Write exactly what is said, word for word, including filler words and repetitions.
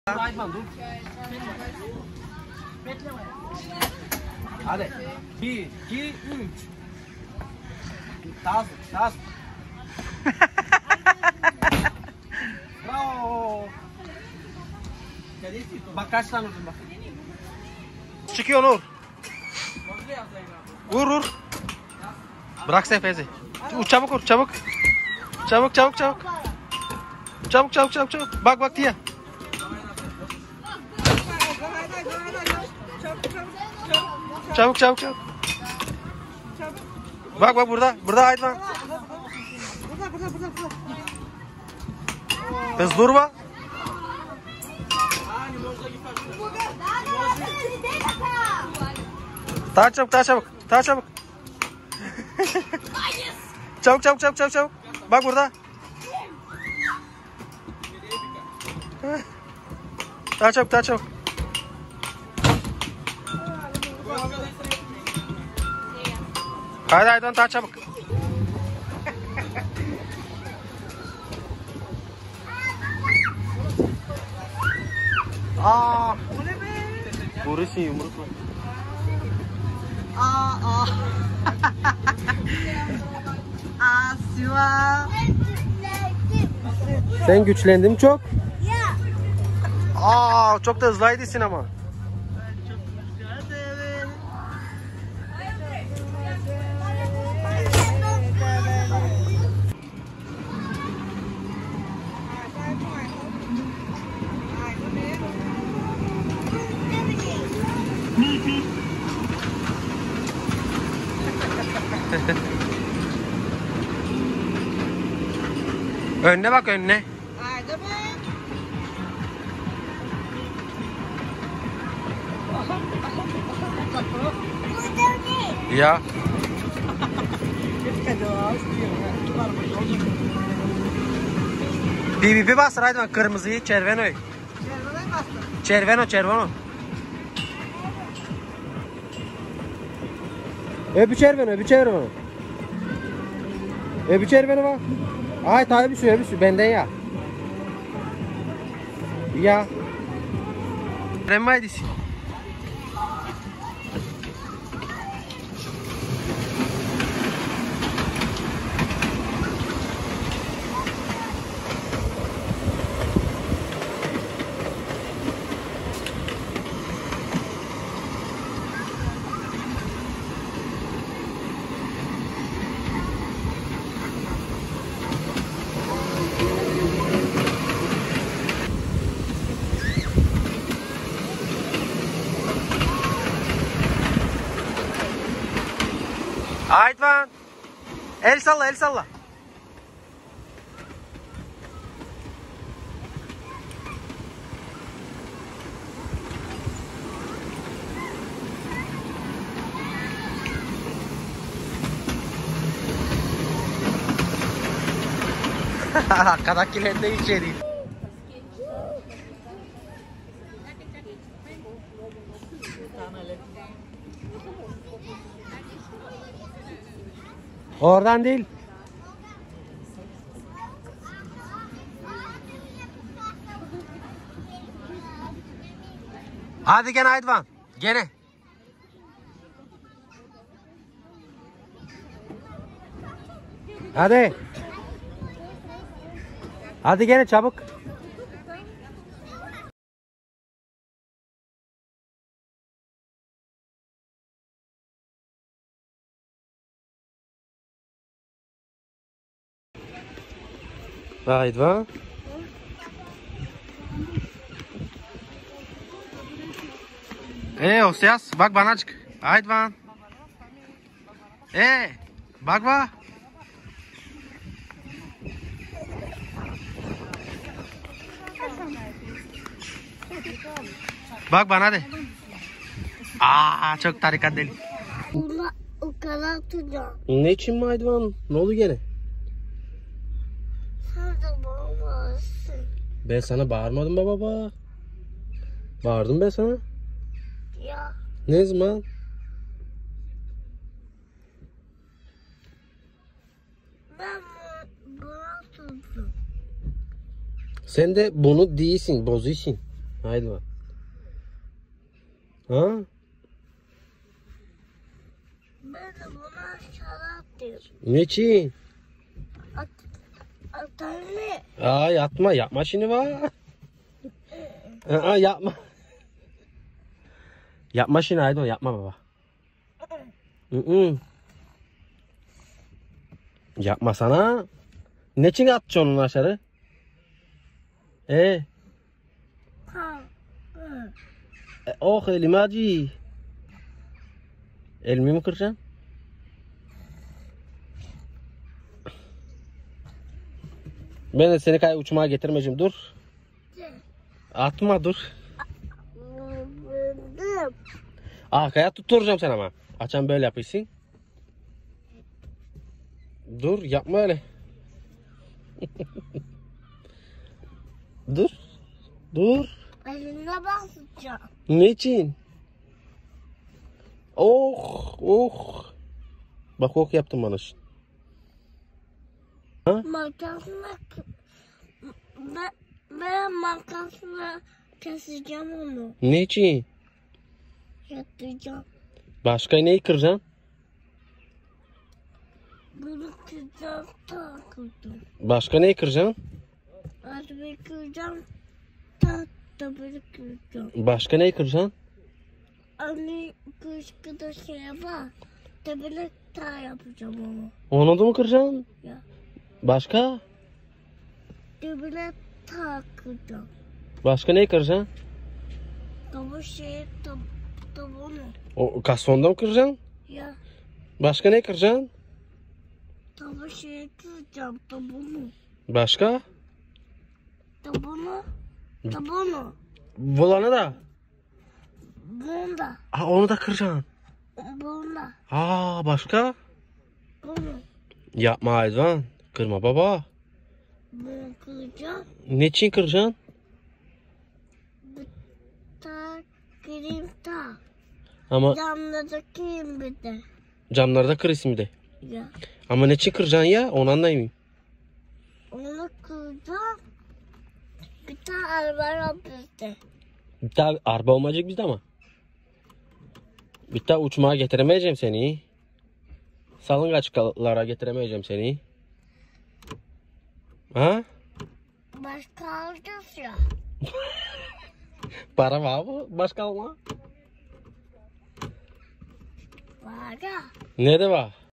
Hayvan dur. Hadi. Bir, iki, üç. Tas, tas. Bravo. Bak kaç tane vurdun bak. Çıkıyor Nur. Vur vur. Bırak sepezi. Uç çabuk vur çabuk. Çabuk çabuk çabuk. Çabuk çabuk çabuk çabuk. Bak bak diye. Çabuk çabuk çabuk. Bak bak burada. Burada Aytman. Burada burada burada burada. Kız durma. Daha çabuk daha çabuk. Daha çabuk. Çabuk çabuk çabuk çabuk çabuk. Bak burada. Daha çabuk daha çabuk. Haydi haydi daha çabuk. Aa. Bu ne be? Burası yumruk mu? Aa aa. Asya. Sen güçlendin çok. Aa çok da hızlıydın ama. Önüne bak önüne. Haydi be. Ya. Bir bir bir bastır haydi bak kırmızıyı çervenoyu. Çerveneyi bastır. Çerveno çerveno. Öbü çerveno öbü çerveno. Öbü çerveno bak. Ay tabi bir sürü bir sürü benden ya. Ya. Remmaydisi. Aytman. El salla el salla. Arkadakiler de hiç şey değil. Oradan değil. Hadi gene Aytvan. Gene. Hadi. Hadi gene çabuk. Aytvan. Ee Osyas bak bana çık. Aytvan. Ee bak bak. Bak bana de. Aa çok tarikat deli. Ula o kadar tutacağım. Ne için mi Aytvan? Ne oldu gene? Sen de bağırsın. Ben sana bağırmadım be baba. Bağırdım ben sana. Ya Ne zaman? ben bu- buna tuttum. Sen de bunu değilsin, bozuyorsun. Haydi bak. Ha? Ben de buna şarap diyorum. Niçin? At, atar mı? Aa yatma yapma şimdi var. Aa yapma. Yapma şimdi haydi yapma baba. Hı hı. Yapma sana. Niçin atacaksın onu aşağı? Ee, Ha. Hı. e, oh elimi acı. Elimi mi kıracaksın? Ben de seni kay uçmaya getirmeyeceğim dur. Atma dur. Buldum. Arkaya tutturacağım sen ama. Açan böyle yapıyorsun. Dur yapma öyle. Dur. Dur. Eline basacağım. Niçin? Oh oh. Bak ok yaptım bana şimdi. Makasla ben, ben makasla keseceğim onu. Niçin? Yatıracağım. Başka neyi kıracaksın? Bunu kıracağım, takıldım. Başka neyi kıracaksın? Arabayı kıracağım, tahta böyle kıracağım. Başka neyi kıracaksın? Anne kışkıda şey var. Tebele ta yapacağım onu. Onu da mı kıracaksın? Ya. Başka? Tebele takacağım. Başka neyi kıracaksın? Tabu şey tab tabunu. O kastonda mı kıracaksın? Ya. Başka neyi kıracaksın? Tabu şey kıracağım, tabunu. Başka? Tabunu. Tabunu. Volanı da. Bunda. Aa, onu da kıracaksın. Bunda. Aa başka? Bunu. Yapma Aydan. Kırma baba. Bunu kıracağım. Niçin kıracaksın? Ta kırayım ta. Ama Camda kırayım bir de. camlarda kır ismi de. Ya. Ama niçin kıracaksın ya? Onu anlayayım. Onu kıracağım. Bir tane araba var bizde. Bir daha araba olmayacak bizde ama. Bir daha uçmaya getiremeyeceğim seni. Salıngaçlara getiremeyeceğim seni. Ha? Başka alacağız ya. Para var mı? Başka alma. Var ya. Ne de var?